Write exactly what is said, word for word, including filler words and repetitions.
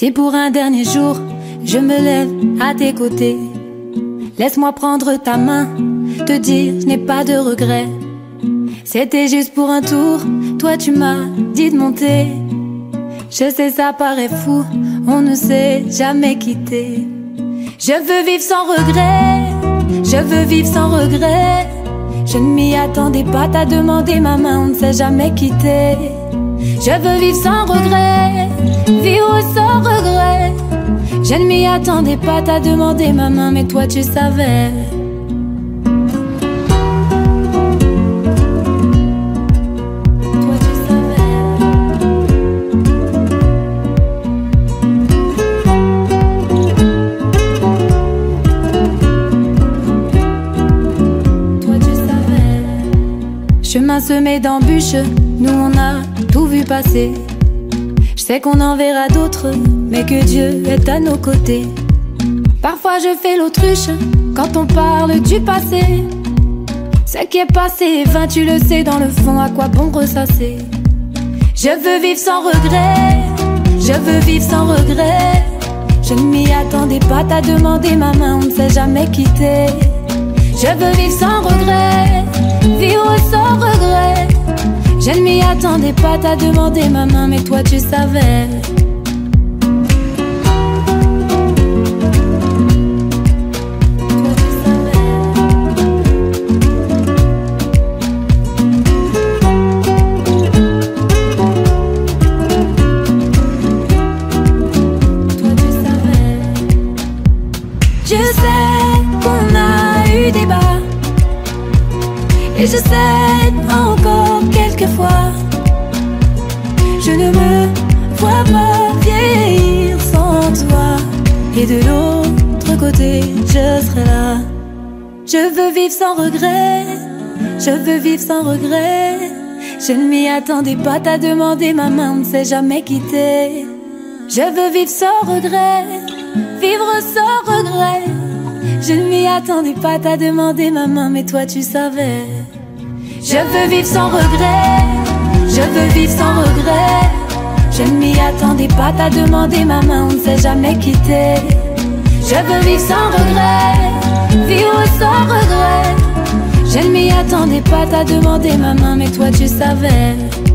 Si pour un dernier jour, je me lève à tes côtés, laisse-moi prendre ta main, te dire je n'ai pas de regrets. C'était juste pour un tour, toi tu m'as dit de monter. Je sais ça paraît fou, on ne s'est jamais quitté. Je veux vivre sans regret, je veux vivre sans regret. Je ne m'y attendais pas, t'as demandé ma main, on ne s'est jamais quitté. Je veux vivre sans regret, vivre sans regret. Je ne m'y attendais pas, t'as demandé ma main, mais toi tu savais. Toi tu savais. Toi tu savais. Chemin semé d'embûches, nous on a tout vu passer. Je sais qu'on en verra d'autres, mais que Dieu est à nos côtés. Parfois je fais l'autruche quand on parle du passé. Ce qui est passé est vain, tu le sais dans le fond, à quoi bon ressasser. Je veux vivre sans regret, je veux vivre sans regret. Je ne m'y attendais pas, t'as demandé ma main, on ne s'est jamais quitté. Je veux vivre sans regret, vivre sans regret. Je ne m'y attendais pas, t'as demandé ma main, mais toi tu savais. Toi tu savais. Toi tu savais. Je sais qu'on a eu des bas, et je sais encore quelquefois, je ne me vois pas vieillir sans toi. Et de l'autre côté, je serai là. Je veux vivre sans regret, je veux vivre sans regret. Je ne m'y attendais pas, t'as demandé ma main, on ne s'est jamais quitté. Je veux vivre sans regret, vivre sans regret. Je ne m'y attendais pas, t'as demandé ma main, mais toi tu savais. Je veux vivre sans regret, je veux vivre sans regret. Je ne m'y attendais pas, t'as demandé ma main, on ne s'est jamais quitté. Je veux vivre sans regret, vivre sans regret. Je ne m'y attendais pas, t'as demandé ma main, mais toi tu savais.